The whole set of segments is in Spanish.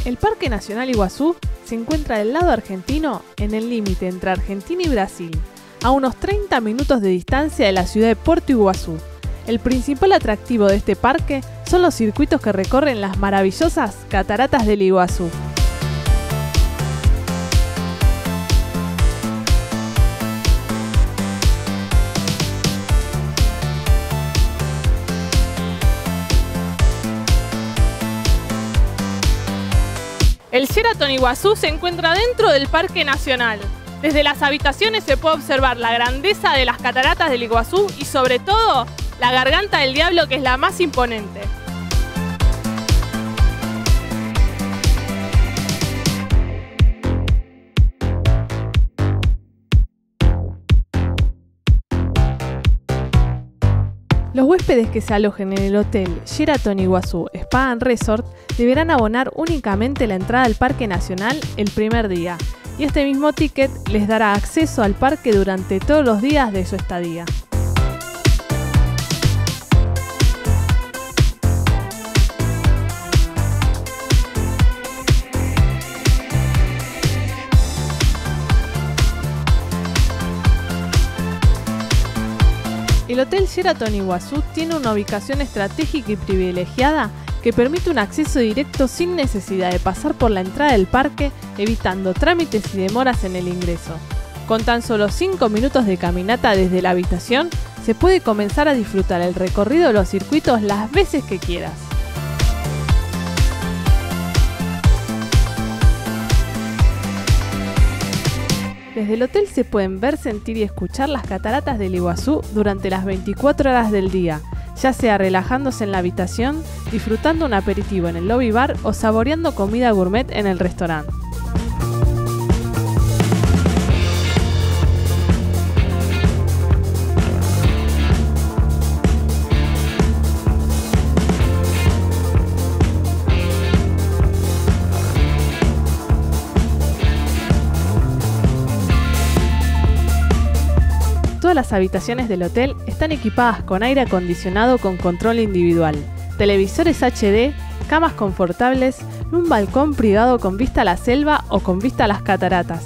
El Parque Nacional Iguazú se encuentra del lado argentino en el límite entre Argentina y Brasil, a unos 30 minutos de distancia de la ciudad de Puerto Iguazú. El principal atractivo de este parque son los circuitos que recorren las maravillosas cataratas del Iguazú. El Sheraton Iguazú se encuentra dentro del Parque Nacional. Desde las habitaciones se puede observar la grandeza de las cataratas del Iguazú y sobre todo la Garganta del Diablo, que es la más imponente. Los huéspedes que se alojen en el hotel Sheraton Iguazú Spa and Resort deberán abonar únicamente la entrada al Parque Nacional el primer día, y este mismo ticket les dará acceso al parque durante todos los días de su estadía. El Hotel Sheraton Iguazú tiene una ubicación estratégica y privilegiada que permite un acceso directo sin necesidad de pasar por la entrada del parque, evitando trámites y demoras en el ingreso. Con tan solo 5 minutos de caminata desde la habitación, se puede comenzar a disfrutar el recorrido de los circuitos las veces que quieras. Desde el hotel se pueden ver, sentir y escuchar las cataratas del Iguazú durante las 24 horas del día, ya sea relajándose en la habitación, disfrutando un aperitivo en el lobby bar o saboreando comida gourmet en el restaurante. Todas las habitaciones del hotel están equipadas con aire acondicionado con control individual, televisores HD, camas confortables y un balcón privado con vista a la selva o con vista a las cataratas.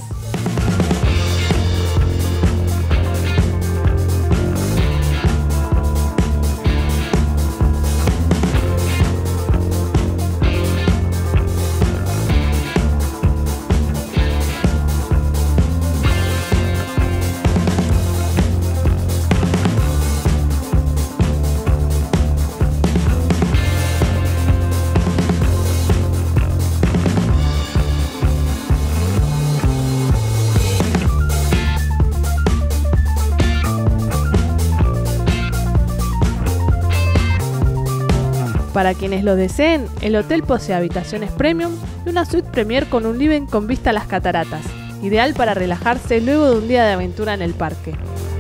Para quienes lo deseen, el hotel posee habitaciones premium y una suite premier con un living con vista a las cataratas, ideal para relajarse luego de un día de aventura en el parque.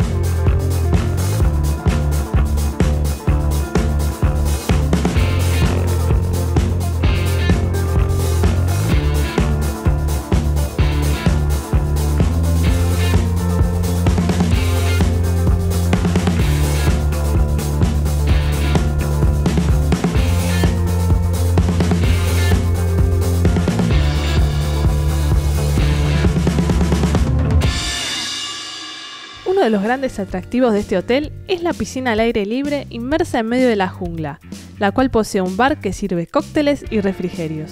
Uno de los grandes atractivos de este hotel es la piscina al aire libre inmersa en medio de la jungla, la cual posee un bar que sirve cócteles y refrigerios.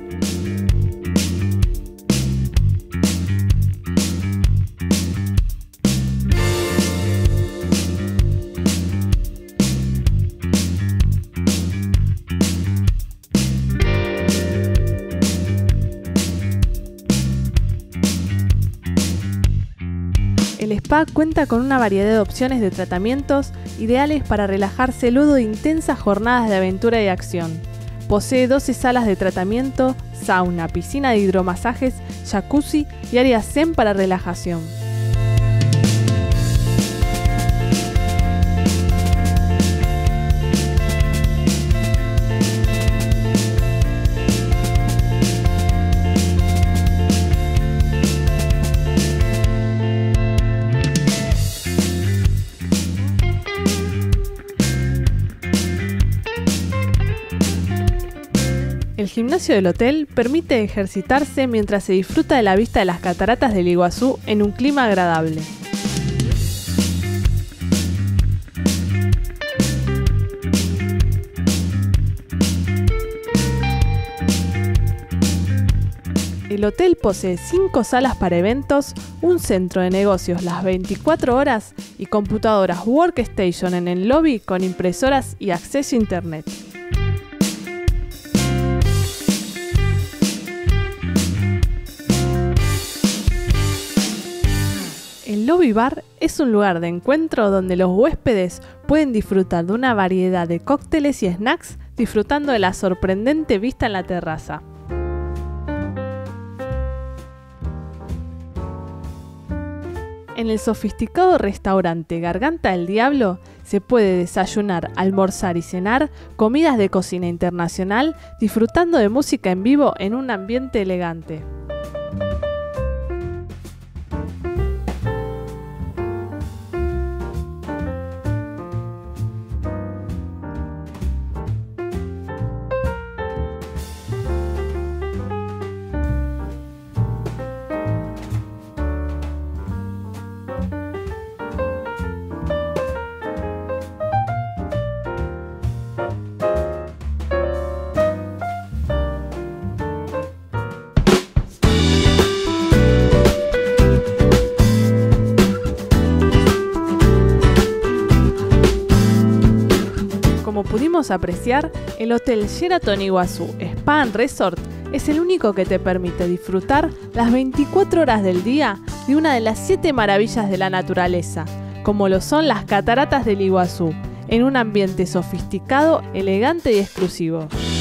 El spa cuenta con una variedad de opciones de tratamientos ideales para relajarse luego de intensas jornadas de aventura y acción. Posee 12 salas de tratamiento, sauna, piscina de hidromasajes, jacuzzi y área zen para relajación. El gimnasio del hotel permite ejercitarse mientras se disfruta de la vista de las cataratas del Iguazú en un clima agradable. El hotel posee 5 salas para eventos, un centro de negocios las 24 horas y computadoras Workstation en el lobby con impresoras y acceso a internet. El lobby bar es un lugar de encuentro donde los huéspedes pueden disfrutar de una variedad de cócteles y snacks, disfrutando de la sorprendente vista en la terraza. En el sofisticado restaurante Garganta del Diablo se puede desayunar, almorzar y cenar comidas de cocina internacional, disfrutando de música en vivo en un ambiente elegante. Como pudimos apreciar, el Hotel Sheraton Iguazú Spa and Resort es el único que te permite disfrutar las 24 horas del día de una de las 7 maravillas de la naturaleza, como lo son las cataratas del Iguazú, en un ambiente sofisticado, elegante y exclusivo.